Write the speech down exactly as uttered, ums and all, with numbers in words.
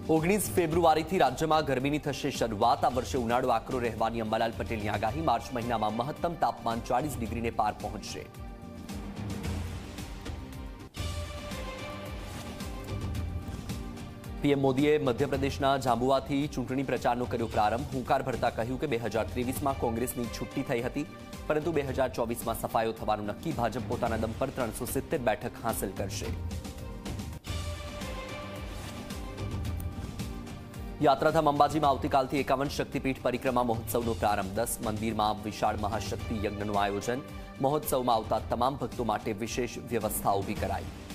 ઓગણીસ ફેબ્રુઆરીથી રાજ્યમાં ગરમીની થશે શરૂઆત। આ વર્ષે ઉનાળો આકરો રહેવાની અંબાલાલ પટેલની આગાહી। માર્ચ મહિનામાં મહત્તમ તાપમાન ચાલીસ ડિગ્રીને પાર પહોંચશે। પીએમ મોદીએ મધ્યપ્રદેશના જાંબુઆથી ચૂંટણી પ્રચારનો કર્યો પ્રારંભ। હુંકાર ભરતા કહ્યું કે બે હજાર ત્રેવીસમાં કોંગ્રેસની છુટ્ટી થઈ હતી, પરંતુ બે હજાર ચોવીસમાં સફાયો થવાનું નક્કી। ભાજપ પોતાના દમ પર ત્રણસો સિત્તેર બેઠક હાંસલ કરશે। યાત્રાધામ અંબાજીમાં આવતીકાલથી એકાવન શક્તિપીઠ પરિક્રમા મહોત્સવનો પ્રારંભ। દસ મંદિરમાં વિશાળ મહાશક્તિ યજ્ઞનું આયોજન। મહોત્સવમાં આવતા તમામ ભક્તો માટે વિશેષ વ્યવસ્થા ઊભી કરાઈ।